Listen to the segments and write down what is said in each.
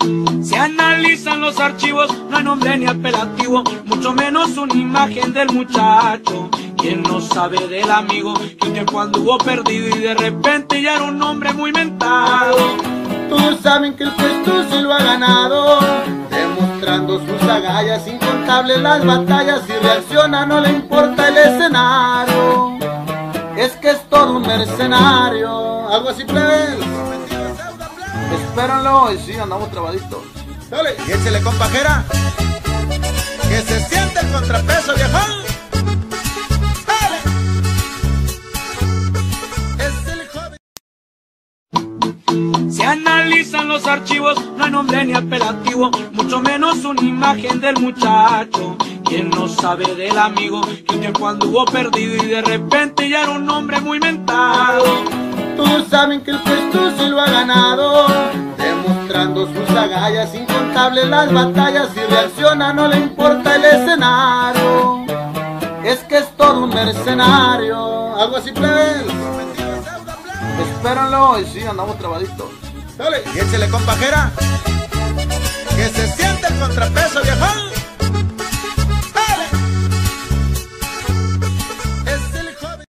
Se analizan los archivos, no hay nombre ni apelativo, mucho menos una imagen del muchacho. ¿Quién no sabe del amigo que un tiempo anduvo perdido y de repente ya era un hombre muy mentado? Todos saben que el puesto se lo ha ganado, demostrando sus agallas, incontables las batallas, y reacciona, no le importa el escenario. Es que es todo un mercenario, algo así, plebes. Espérenlo, y sí, andamos trabaditos. Dale, y échale compajera, que se siente el contrapeso, viejón. Dale. Es el joven. Se analizan los archivos, no hay nombre ni apelativo, mucho menos una imagen del muchacho. ¿Quién no sabe del amigo que un tiempo anduvo perdido y de repente ya era un hombre muy mentado? Todos saben que el puesto se lo ha ganado, demostrando sus agallas, incontables las batallas, y reacciona, no le importa el escenario. Es que es todo un mercenario, algo así, plebes. Espérenlo, y sí, andamos trabaditos. Dale, y échale compajera, que se siente el contrapeso, viejón. Dale. Es el joven.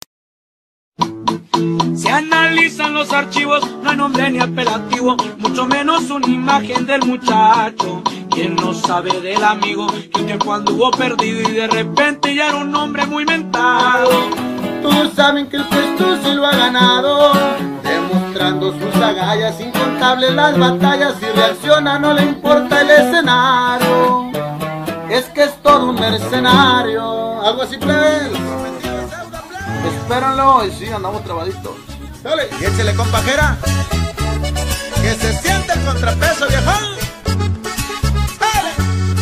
Se analizan los archivos, no hay nombre ni apelativo, mucho menos una imagen del muchacho. ¿Quién no sabe del amigo que un tiempo anduvo perdido y de repente ya era un hombre muy mentado? Todos saben que el puesto se lo ha ganado, demostrando sus agallas, incontables las batallas, y reacciona, no le importa el escenario. Es que es todo un mercenario, algo así, plebes. Espérenlo, y sí, andamos trabaditos. Dale, y échale compajera, que se siente el contrapeso, viejón. Dale.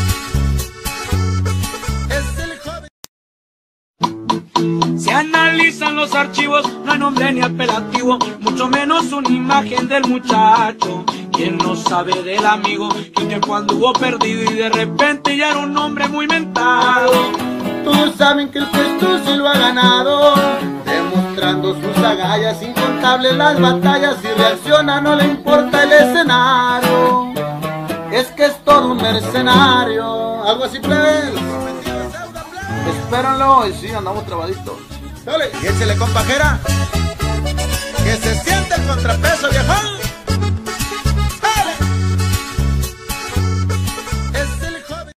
Es el joven. Se analizan los archivos, no hay nombre ni apelativo, mucho menos una imagen del muchacho. ¿Quién no sabe del amigo que un tiempo anduvo perdido y de repente ya era un hombre muy mentado? Todos saben que el puesto se lo ha ganado, demostrando sus agallas, incontables las batallas, y reacciona, no le importa el escenario. Es que es todo un mercenario, algo así, plebes. Espérenlo, y sí, andamos trabaditos. Dale, y échale compajera, que se siente el contrapeso, viejón.